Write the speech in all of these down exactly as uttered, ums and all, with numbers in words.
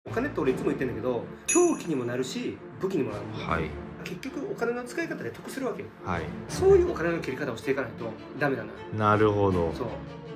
お金って俺いつも言ってるんだけど、凶器にもなるし武器にもなるんだよ。 はい。 結局お金の使い方で得するわけよ。 はい。 そういうお金の切り方をしていかないとダメなのよ。 なるほど。 そう。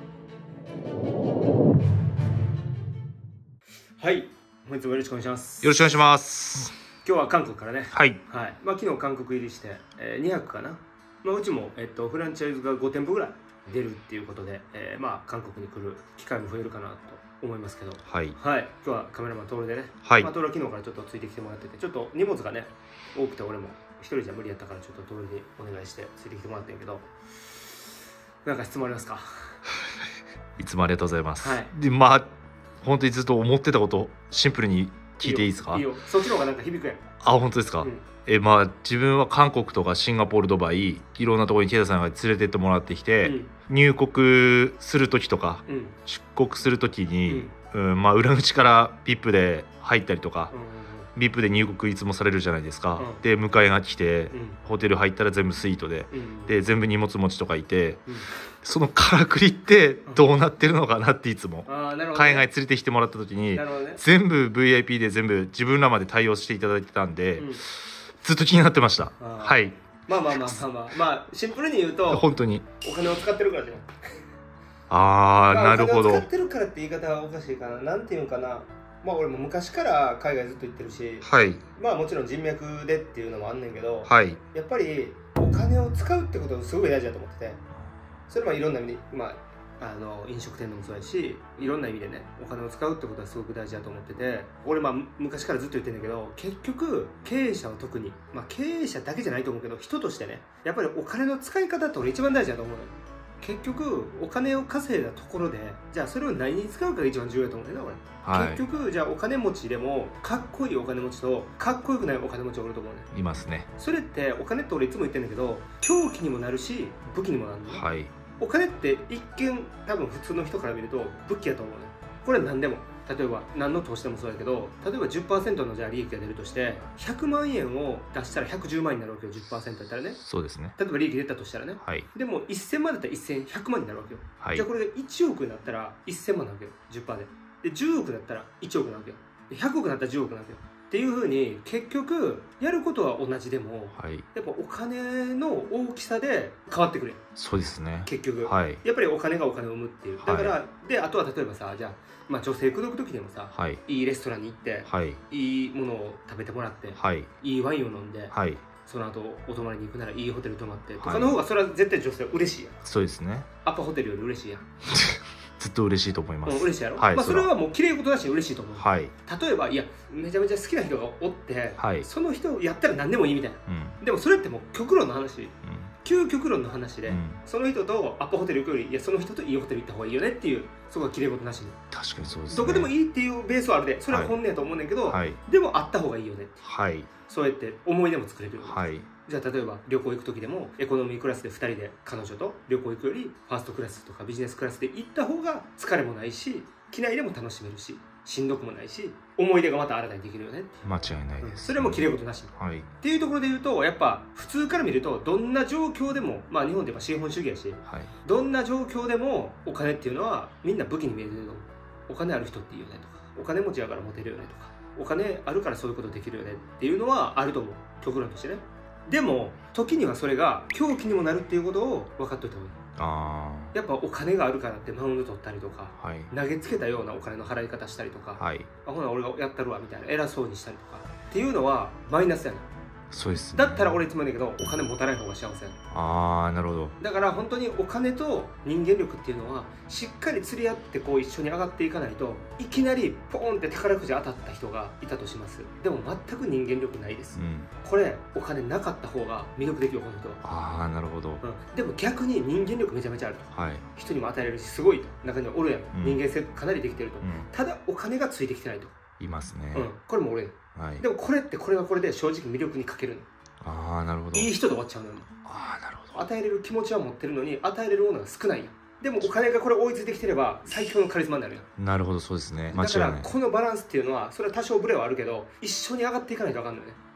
はい、本日もよろしくお願いします。 よろしくお願いします。 今日は韓国からね。 はい。 はい。まあ昨日韓国入りして、えー、にはくかな。まあうちもえっとフランチャイズがご店舗ぐらい出るっていうことで、えー、まあ韓国に来る機会も増えるかなと思いますけど。 はい。 はい。今日はカメラマントールでね。 はい。 まあトールは昨日からちょっとついてきてもらってて、ちょっと荷物がね多くて俺も一人じゃ無理やったからちょっとトールにお願いしてついてきてもらってんけど、なんか質問ありますか？ いつもありがとうございます。 はい。 で、まあ本当にずっと思ってたことシンプルに聞いていいですか？ いいよ。いいよ。そっちの方がなんか響くやん。 あ、本当ですか？うん、えまあ自分は韓国とかシンガポール、ドバイ、いろんなところにケイタさんが連れてってもらってきて、うん、入国する時とか、うん、出国する時に、うんうん、まあ裏口から ブイアイピー で入ったりとか、うん、ブイアイピー で入国いつもされるじゃないですか、うん、で迎えが来て、うん、ホテル入ったら全部スイートで、うん、で全部荷物持ちとかいて、うん、そのからくりってどうなってるのかなっていつも、うんね、海外連れてきてもらった時に、ね、全部 ブイアイピー で全部自分らまで対応していただいてたんで、うん、ずっと気になってました。はい。 まあまあまあまあまあ、まあ、シンプルに言うと本当にお金を使ってるからじゃん。 あー、まあ、なるほど。 お金を使ってるからって言い方はおかしいかな。なんていうのかな。まあ俺も昔から海外ずっと行ってるし、はい、まあもちろん人脈でっていうのもあんねんけど、はい、やっぱりお金を使うってことがすごい大事だと思ってて、それはいろんな意味で、まああの飲食店でもそうやし、いろんな意味でねお金を使うってことはすごく大事だと思ってて、俺まあ昔からずっと言ってるんだけど、結局経営者は特に、まあ経営者だけじゃないと思うけど、人としてねやっぱりお金の使い方って俺一番大事だと思うのよ。結局お金を稼いだところで、じゃあそれを何に使うかが一番重要だと思うんだよね俺、はい、結局じゃあお金持ちでもかっこいいお金持ちとかっこよくないお金持ちがおると思うね。 いますね。 それってお金って俺いつも言ってるんだけど、凶器にもなるし武器にもなるのね、はい、お金って一見多分普通の人から見ると武器やと思うね。これは何でも、例えば何の投資でもそうやけど、例えば じゅっパーセント のじゃあ利益が出るとしてひゃくまんえんを出したらひゃくじゅうまんになるわけよ。 じゅっパーセント やったらね。そうですね。例えば利益出たとしたらね、はい、でもせんまんだったらせんひゃくまんになるわけよ、はい、じゃあこれがいちおくになったらせんまんなわけよ じゅっパーセント で。でじゅうおくだったらいちおくなわけよ。でひゃくおくだったらじゅうおくなわけよっていうふうに、結局やることは同じでも、はい、やっぱお金の大きさで変わってくる。 そうですね。 結局、はい、やっぱりお金がお金を生むっていう。だから、はい、であとは例えばさ、じゃあ、まあ、女性口説く時でもさ、はい、いいレストランに行って、はい、いいものを食べてもらって、はい、いいワインを飲んで、はい、その後お泊まりに行くならいいホテル泊まってとかの方が、それは絶対女性は嬉しいやん。そうですね。アパホテルより嬉しいやん。 ずっと嬉しいと思います。 うん、嬉しいやろ、はい、まあそれはもう綺麗事だし嬉しいと思う、はい、例えばいやめちゃめちゃ好きな人がおって、はい、その人やったら何でもいいみたいな、うん、でもそれってもう極論の話、うん、究極論の話で、うん、その人とアパホテル行くより、いやその人といいホテル行った方がいいよねっていう、そこは綺麗事なしに。 確かにそうですね。 どこでもいいっていうベースはあるで、それは本音やと思うねんけど、はい、でもあった方がいいよねって、はい、そうやって思い出も作れるよね、はい、じゃあ例えば旅行行く時でもエコノミークラスでふたりで彼女と旅行行くよりファーストクラスとかビジネスクラスで行った方が疲れもないし、機内でも楽しめるし、しんどくもないし、思い出がまた新たにできるよねって。 間違いないです、ね、 それも綺麗事なし、はい、っていうところで言うと、やっぱ普通から見るとどんな状況でも、まあ日本で言えば資本主義やし、はい、どんな状況でもお金っていうのはみんな武器に見えてるの。お金ある人っていいよねとか、お金持ちやからモテるよねとか、お金あるからそういうことできるよねっていうのはあると思う、極論としてね。でも時にはそれが凶器にもなるっていうことを分かっといた方がいい。あやっぱお金があるからってマウンド取ったりとか、はい、投げつけたようなお金の払い方したりとか、はい、あほな俺がやったるわみたいな偉そうにしたりとかっていうのはマイナスやな。そうですね。だったら俺いつも言うんだけど、お金持たない方が幸せやな。ああ、なるほど。だから本当にお金と人間力っていうのはしっかり釣り合ってこう一緒に上がっていかないと、いきなりポーンって宝くじ当たった人がいたとします。でも全く人間力ないです、うん、これお金なかった方が魅力的よこの人は。ああ、なるほど、うん、でも逆に人間力めちゃめちゃあると、はい、人にも与えれるしすごいと、中にはおるやん、うん、人間性かなりできてると、うん、ただお金がついてきてないといますね、うん、これも俺やん、はい、でもこれってこれはこれで正直魅力に欠けるの。ああ、なるほど。いい人で終わっちゃうのよ。ああ、なるほど。与えれる気持ちは持ってるのに与えれるものが少ないやん。でもお金がこれ追いついてきてれば最強のカリスマになるやん。なるほど、そうですね。だからこのバランスっていうのは、それは多少ブレはあるけど一緒に上がっていかないと分かんないね。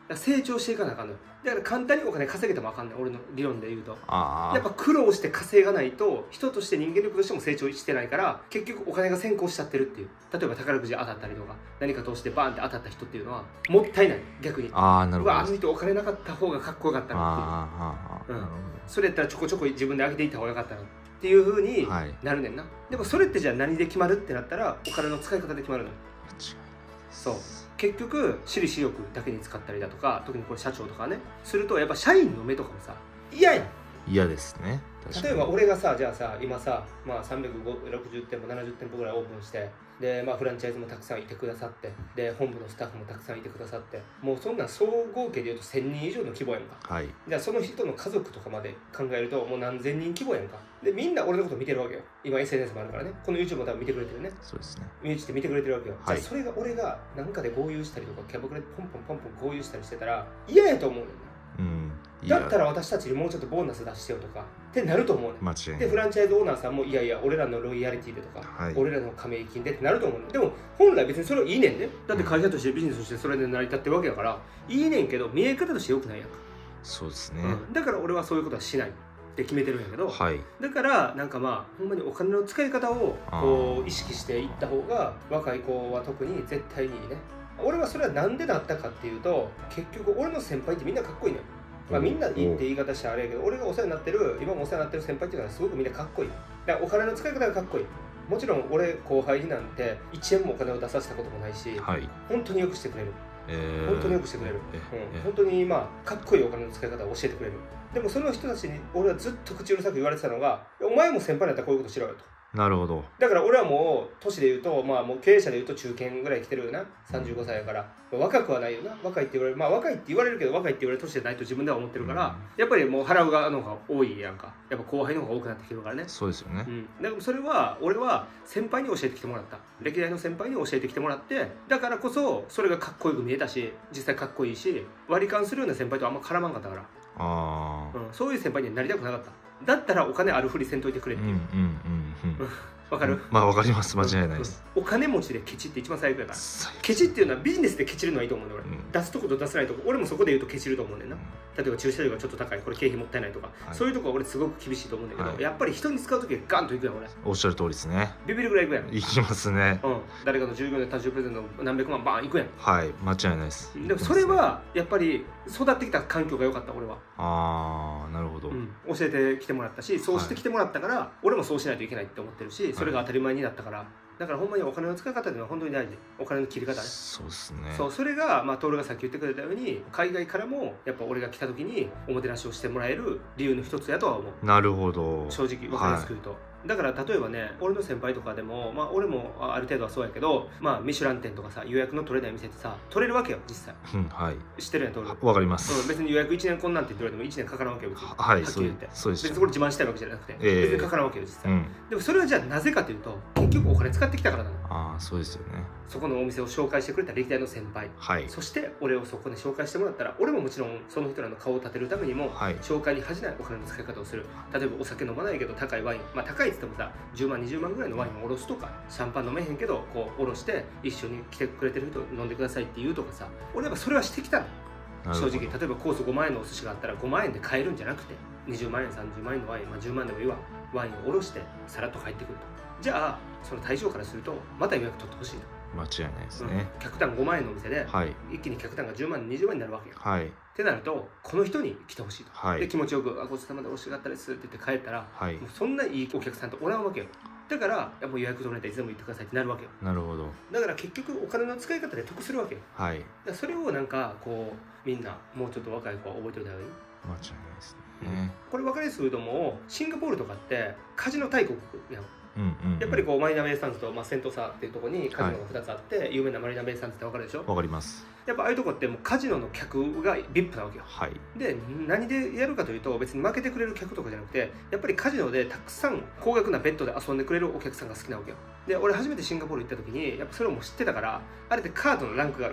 成長していかなあかんのよ。だから簡単にお金稼げてもあかんねん、俺の理論で言うと。やっぱ苦労して稼がないと人として人間力としても成長してないから、結局お金が先行しちゃってるっていう。例えば宝くじ当たったりとか何か投資でバーンって当たった人っていうのはもったいない、逆に。 ああ、なるほど。 うわ、あの人お金なかった方がかっこよかったなっていう。うん、それやったらちょこちょこ自分で上げていった方がよかったなっていうふうになるねんな、はい、でもそれってじゃあ何で決まるってなったらお金の使い方で決まるのよ。そう、結局私利私欲だけに使ったりだとか、特にこれ社長とかねするとやっぱ社員の目とかもさ嫌やん。 嫌ですね。 例えば俺がさ、じゃあさ今さ、まあ、さんびゃくろくじゅってんぽななじゅってんぽぐらいオープンして、で、まあ、フランチャイズもたくさんいてくださって、で本部のスタッフもたくさんいてくださって、もうそんな総合計でいうとせんにん以上の規模やんか、はい、じゃあその人の家族とかまで考えるともう何千人規模やんか。でみんな俺のこと見てるわけよ。今 エスエヌエス もあるからね、この YouTube も多分見てくれてるね。 そうですね、 身内って見てくれてるわけよ、はい、じゃあそれが俺がなんかで豪遊したりとかキャバクラでポンポンポンポン豪遊したりしてたら嫌やと思うねんな。うん、だったら私たちにもうちょっとボーナス出してよとかってなると思うね。間違いない。でフランチャイズオーナーさんもいやいや俺らのロイヤリティでとか、はい、俺らの加盟金でってなると思うね。でも本来別にそれはいいねんね。だって会社としてビジネスとしてそれで成り立ってるわけだから、うん、いいねんけど見え方としてよくないやんか。 そうですね、 うん、だから俺はそういうことはしないって決めてるんやけど、はい、だからなんかまあほんまにお金の使い方をこう意識していった方が若い子は特に絶対にいいね。俺はそれはなんでなったかっていうと、結局俺の先輩ってみんなかっこいいのよ。まあみんないいって言い方してあれやけど、俺がお世話になってる今もお世話になってる先輩っていうのはすごくみんなかっこいい。だからお金の使い方がかっこいい。もちろん俺後輩になんていちえんもお金を出させたこともないし、はい、本当によくしてくれる、えー、本当によくしてくれる、うん、本当にまあかっこいいお金の使い方を教えてくれる。でもその人たちに俺はずっと口うるさく言われてたのが、お前も先輩だったらこういうことしろよと。 なるほど。 だから俺はもう年で言うと、まあもう経営者で言うと中堅ぐらい来てるよな。さんじゅうごさいやから、まあ、若くはないよな。若いって言われる、まあ若いって言われるけど若いって言われる年じゃないと自分では思ってるから、うん、やっぱりもう払う側の方が多いやんか。やっぱ後輩の方が多くなってきてるからね。 そうですよね、 うん、だからそれは俺は先輩に教えてきてもらった。歴代の先輩に教えてきてもらって、だからこそそれがかっこよく見えたし、実際かっこいいし、割り勘するような先輩とあんま絡まんかったから、あ、うん、そういう先輩にはなりたくなかった。だったらお金あるふりせんといてくれっていう。うんうんうんうんわかる？ まあわかります、間違いないです、 うん、お金持ちでケチって一番最悪やから。ケチっていうのはビジネスでケチるのはいいと思うね俺、うん、出すとこと出せないとこ、俺もそこで言うとケチると思うねんな、うん、例えば駐車場がちょっと高い、これ経費もったいないとか、はい、そういうとこは俺すごく厳しいと思うんだけど、はい、やっぱり人に使う時はガンといくやん俺。 おっしゃる通りですね。 ビビるぐらいいくやん。 いきますね、うん、 誰かの従業員の誕生日プレゼント何百万バーンいくやん。 はい、間違いないです。 でもそれはやっぱり育ってきた環境が良かった俺は。 ああ、なるほど、うん、教えてきてもらったし、そうしてきてもらったから、はい、俺もそうしないといけないって思ってるし、それが当たり前になったから、はい、だからほんまにお金の使い方っていうのは本当に大事。お金の切り方ね。 そうですね。 そう、それがまあ徹がさっき言ってくれたように、海外からもやっぱ俺が来た時におもてなしをしてもらえる理由の一つやとは思う。 なるほど。 正直分かりやすく言うと、はい、だから例えばね、俺の先輩とかでも、まあ俺もある程度はそうやけど、まあミシュラン店とかさ、予約の取れない店ってさ取れるわけよ実際。うん、はい。知ってるやん、徹。 わかります、 うん。別に予約いちねんこんなんって言って言われてもいちねんかからんわけよ別に。 はい、そう言って。そうです。 別にこれ自慢したいわけじゃなくて、えー、別にかからんわけよ実際、うん、でもそれはじゃあなぜかというと、結局お金使ってきたからなの。 ああ、そうですよね。 そこのお店を紹介してくれた歴代の先輩、はい、そして俺をそこで紹介してもらったら、俺ももちろんその人らの顔を立てるためにも、はい、紹介に恥じないお金の使い方をする。例えばお酒飲まないけど高いワイン、まあ高いっつってもさじゅうまんにじゅうまんぐらいのワインをおろすとか、シャンパン飲めへんけどこうおろして一緒に来てくれてる人飲んでくださいって言うとかさ、俺はそれはしてきたの正直。例えばコースごまんえんのお寿司があったらごまんえんで買えるんじゃなくて、にじゅうまんえんさんじゅうまんえんのワイン、まあ、じゅうまんでもいいわ、ワインをおろしてさらっと帰ってくると。じゃあその対象からするとまた予約取ってほしいと。 間違いないですね、 うん、客単ごまんえんのお店で、はい、一気に客単がじゅうまんにじゅうまんになるわけよ、はい、ってなるとこの人に来てほしいと、はい、で気持ちよく「あごちそうさまで美味しかったです」って言って帰ったら、はい、もうそんないいお客さんとおらんわけよ。だからやっぱ予約取れたらいつでも言ってくださいってなるわけよ。 なるほど。 だから結局お金の使い方で得するわけよ、はい、だからそれをなんかこうみんなもうちょっと若い子は覚えておいた方がいい。 間違いないですね、 これ分かりやすく言うと、もうシンガポールとかってカジノ大国やん。うんうんうん、やっぱりこうマリーナベイサンズと、まあ、セントサーっていうところにカジノがふたつあって、はい、有名なマリーナベイサンズって分かるでしょ。 分かります。 やっぱああいうとこってもうカジノの客が ビーアイピー なわけよ、はい、で何でやるかというと、別に負けてくれる客とかじゃなくて、やっぱりカジノでたくさん高額なベッドで遊んでくれるお客さんが好きなわけよ。で俺初めてシンガポール行った時にやっぱそれをもう知ってたから、あれってカードのランクがあるわけよ。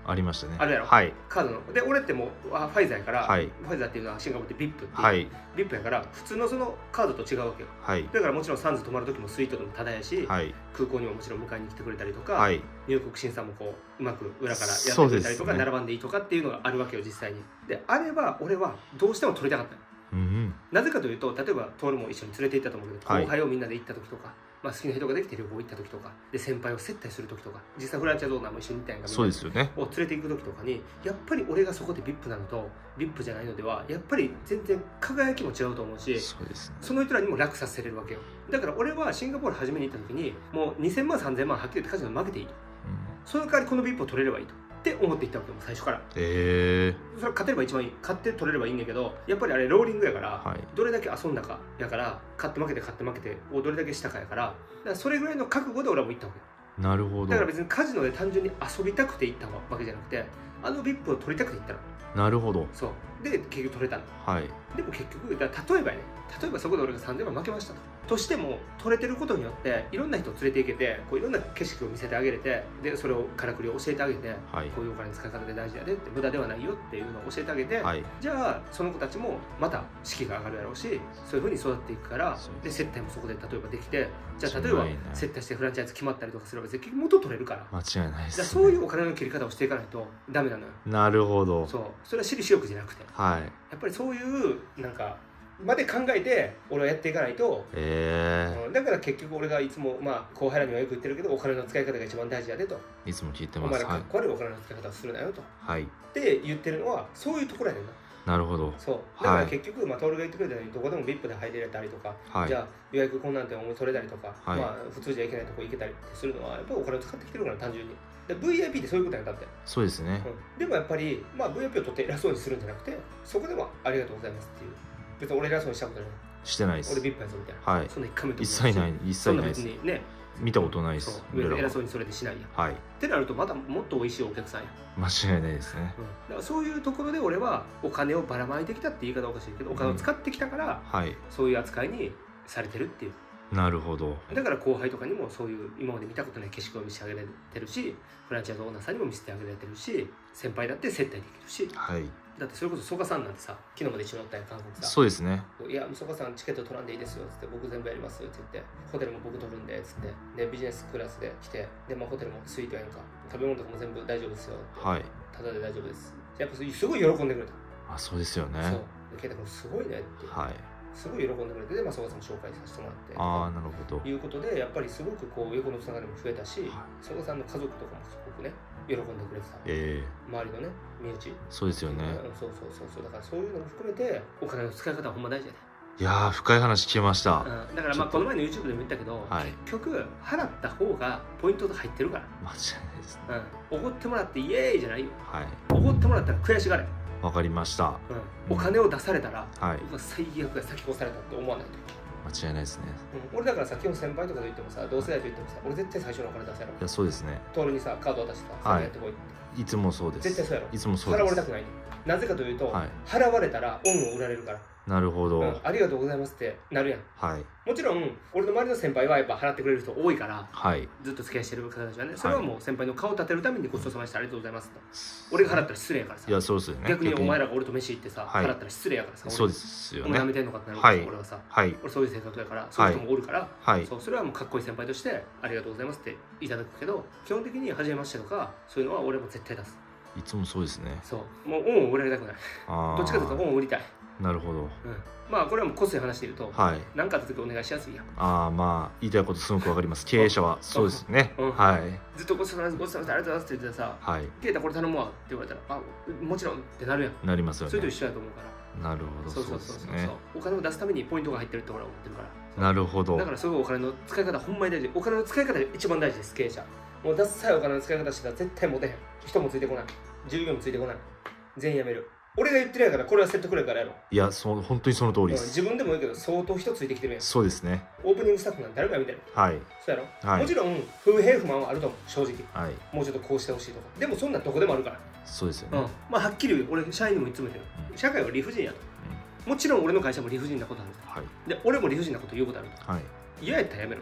ありましたね。 あるやろ、 はい、 カードので俺ってもうファイザーやから、 はい、 ファイザーっていうのはシンガポールって ブイアイピー っていう、 はい、 ブイアイピー やから普通のそのカードと違うわけよ、はい、だからもちろんサンズ泊まる時もスイートでもタダやし、はい、空港にももちろん迎えに来てくれたりとか、はい、入国審査もこううまく裏からやってくれたりとか、ね、並ばんでいいとかっていうのがあるわけよ実際に。であれば俺はどうしても取りたかった、うん、なぜかというと例えばトールも一緒に連れて行ったと思うけど、はい、後輩をみんなで行った時とか、まあ、好きな人ができて旅行行った時とかで先輩を接待する時とか、実際フランチャイズオーナーも一緒に行ったんやんか、 そうですよね、 を連れて行く時とかにやっぱり俺がそこで ブイアイピー なのと ブイアイピー じゃないのではやっぱり全然輝きも違うと思うし、そうです、ね、その人らにも楽させれるわけよ。だから俺はシンガポール初めに行った時にもうにせんまんさんぜんまんはっきり言ってカジノ負けていいと、うん、その代わりこの ブイアイピー を取れればいいとって思っていったわけよ最初から。えー、それは勝てれば一番いい、勝って取れればいいんだけどやっぱりあれローリングやから、はい、どれだけ遊んだかやから勝って負けて勝って負けてをどれだけしたかやから、だからそれぐらいの覚悟で俺はもう行ったわけよ。なるほど。だから別にカジノで単純に遊びたくて行ったわけじゃなくてあの ブイアイピー を取りたくて行ったの。なるほど。そうで結局取れたの。はい。でも結局だから例えばね例えばそこで俺がさんぜんまん負けましたととしても取れてることによっていろんな人を連れて行けてこういろんな景色を見せてあげれてでそれをからくりを教えてあげて、はい、こういうお金の使い方で大事やでって無駄ではないよっていうのを教えてあげて、はい、じゃあその子たちもまた士気が上がるやろうしそういうふうに育っていくからで接待もそこで例えばできてじゃあ例えば接待してフランチャイズ決まったりとかすれば結局元取れるから間違いないです、ね、そういうお金の切り方をしていかないとダメなのよ。なるほど。そうそれは私利私欲じゃなくて、はい、やっぱりそういうなんかまで考えて俺はやっていかないと、えーうん、だから結局俺がいつも、まあ、後輩らにはよく言ってるけどお金の使い方が一番大事やでといつも聞いてます。お前らかっこ悪いお金の使い方をするなよと、はい、って言ってるのはそういうところやねんな。なるほど。そうだから結局、はい、まあ、トールが言ってくれたようにどこでも ブイアイピー で入れたりとか、はい、じゃあ予約困難点を取れたりとか、はい、まあ、普通じゃいけないとこ行けたりするのはやっぱりお金を使ってきてるから単純に。で ブイアイピー ってそういうことやんだって。そうですね、うん、でもやっぱり、まあ、ブイアイピー を取って偉そうにするんじゃなくてそこでもありがとうございますっていう別に俺偉そうにしたことないしてないです。俺 ブイアイピー やぞみたいな、はい、そんな一回目と一切ない一切ないです。そんな別にね見たことないです。偉そうにそれでしないや、はい、ってなるとまたもっと美味しいお客さんや間違いないですね、うん、だからそういうところで俺はお金をばらまいてきたって言い方おかしいけどお金を使ってきたから、うん、はい、そういう扱いにされてるっていう。なるほど。だから後輩とかにもそういう今まで見たことない景色を見せてあげられてるしフランチャイズオーナーさんにも見せてあげられてるし先輩だって接待できるし、はい、だってそれこそ曽我さんなんてさ昨日まで一緒におったやん韓国さ。そうですね。いや曽我さんチケット取らんでいいですよっつって僕全部やりますって言ってホテルも僕取るんでっつってでビジネスクラスで来てで、まあ、ホテルもスイートやんか食べ物とかも全部大丈夫ですよって、はい、ただで大丈夫です。やっぱすごい喜んでくれた。あ、そうですよね。そうケイタ君すごいねって、はい、すごい喜んでくれて、で、まあ、曽我さんも紹介させてもらってああなるほどいうことでやっぱりすごくこう横のつながりも増えたし曽我、はい、さんの家族とかもすごくね喜んでくれてた、えー、周りのね身内そうですよね、うん、そうそうそうそうだからそういうのも含めてお金の使い方はほんま大事やで。いやー深い話聞けました、うん、だからまあこの前の YouTube でも言ったけど、はい、結局払った方がポイントが入ってるから間違いないですね。おご、うん、ってもらってイエーイじゃないよ。おご、はい、ってもらったら悔しがれ。わかりました、うん、お金を出されたら、はい、最悪が先越されたって思わないと間違いないですね、うん、俺だからさ今日先輩とかで言ってもさ同世代と言ってもさ俺絶対最初のお金出せやろ。いやそうですね。トールにさカード渡してさ、はい、やってこいっていつもそうです。絶対そうやろ。いつもそうです。払われたくないね。なぜかというと、はい、払われたら恩を売られるから。なるほど、うん、ありがとうございますってなるやん、はい、もちろん俺の周りの先輩はやっぱ払ってくれる人多いから、はい、ずっと付き合いしてる方たちはねそれはもう先輩の顔を立てるためにごちそうさまでしたありがとうございますと、俺が払ったら失礼やからさ。いやそうですよね。逆にお前らが俺と飯行ってさ、はい、払ったら失礼やからさ。そうですよね。お前やめてんのかってなるから、はい、俺はさ、はい、俺そういう性格だからそういう人もおるから、はい、そうそれはもうかっこいい先輩としてありがとうございますっていただくけど基本的に初めましてとかそういうのは俺も絶対出す。いつもそうですね。そうもう恩を売られたくない。どっちかというと恩を売りたい。なるほど、うん、まあこれはもうコスで話していると何、はい、かあった時お願いしやすいやん。ああまあ言いたいことすごくわかります。経営者はそうですね、うん、はいずっとごちそうさまですごちそうさまですありがとうございますって言ってさ、はい、ケイタこれ頼むわって言われたらあもちろんってなるやん。なりますよね。それと一緒やと思うから。なるほど。そうそうそうそうそう、お金を出すためにポイントが入ってるって俺は思ってるから。なるほど。だからすごいお金の使い方ほんまに大事。お金の使い方が一番大事です経営者。もう出すさえお金の使い方してたら絶対モテへん。人もついてこない、従業員もついてこない、全員辞める。俺が言ってるやからこれは説得力からやろ。いやそう本当にその通りです。自分でも言うけど相当人ついてきてるやん。そうですね。オープニングスタッフなんて誰か見てる。はい。そうやろ、はい、もちろん不平不満はあると思う正直、はい、もうちょっとこうしてほしいとか。でもそんなどこでもあるから。そうですよね、うん、まあはっきり言う俺社員にもいつも言ってる、うん、社会は理不尽やと、うん、もちろん俺の会社も理不尽なことある、はい、で俺も理不尽なこと言うことあると、はい、嫌やったらやめろと。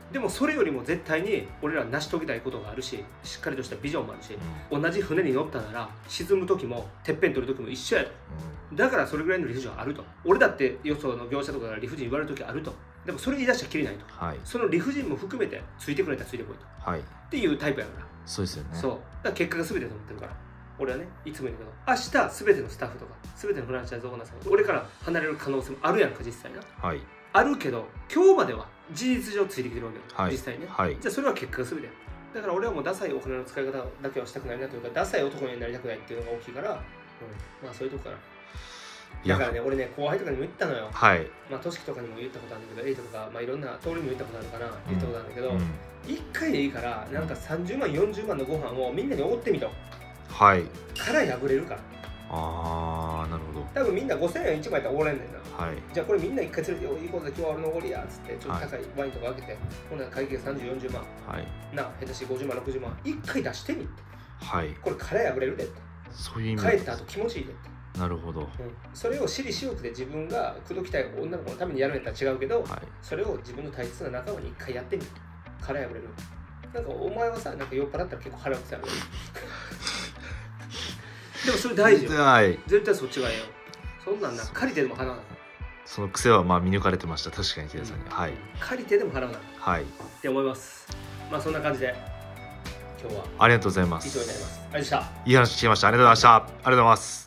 でもそれよりも絶対に俺ら成し遂げたいことがあるし、しっかりとしたビジョンもあるし、うん、同じ船に乗ったなら沈む時もてっぺん取る時も一緒やと、うん、だからそれぐらいの理不尽はあると。俺だってよその業者とかから理不尽言われる時あると。でもそれ言い出したらきりないと、はい、その理不尽も含めてついてくれたらついてこいと、はい、っていうタイプやから。 そうですよね。 そうだから結果が全てだと思ってるから俺はね、いつも言うけど、明日全てのスタッフとか全てのフランチャイズオーナーさん俺から離れる可能性もあるやんか、実際な、はい、あるけど今日までは事実上ついてきてるわけよ、はい、実際ね、はい、じゃあそれは結果が全てや。だから俺はもうダサいお金の使い方だけはしたくないなというか、ダサい男になりたくないっていうのが大きいから、うん、まあそういうとこからだからね、俺ね、後輩とかにも言ったのよ。はい。まあ、としきとかにも言ったことあるんだけど、エイトとか、まあ、いろんな通りにも言ったことあるかな、言ったことあるんだけど、いっかいでいいから、なんかさんじゅうまん、よんじゅうまんのご飯をみんなにおごってみと。はい。から破れるから。あー、なるほど。多分みんなごせんえんいちまいやったらおごれんねんな。はい。じゃあこれみんないっかい連れて、いいことで今日は俺のおごりやっつって、ちょっと高いワインとか開けて、ほんなら会計さんじゅう、よんじゅうまん。はい。な、下手しごじゅうまん、ろくじゅうまん。いっかい出してみって。はい。これ殻破れるでって。そういう意味。帰った後気持ちいいでって。なるほど、うん、それを私利私欲で自分が口説きたい女の子のためにやるんやったら違うけど、はい、それを自分の大切な仲間に一回やってみる。殻破れる。なんかお前はさ、なんか酔っ払ったら結構腹くさいでもそれ大事よ、はい、絶対そっちがええよ。そんなんな借りてでも払わない。 その癖はまあ見抜かれてました。確かにケイさんに、うん、はい、 借りてでも払わない、はい、って思います。まあそんな感じで今日はありがとうございます。 以上になります。ありがとうございました。 いい話聞きました。ありがとうございました。ありがとうございます。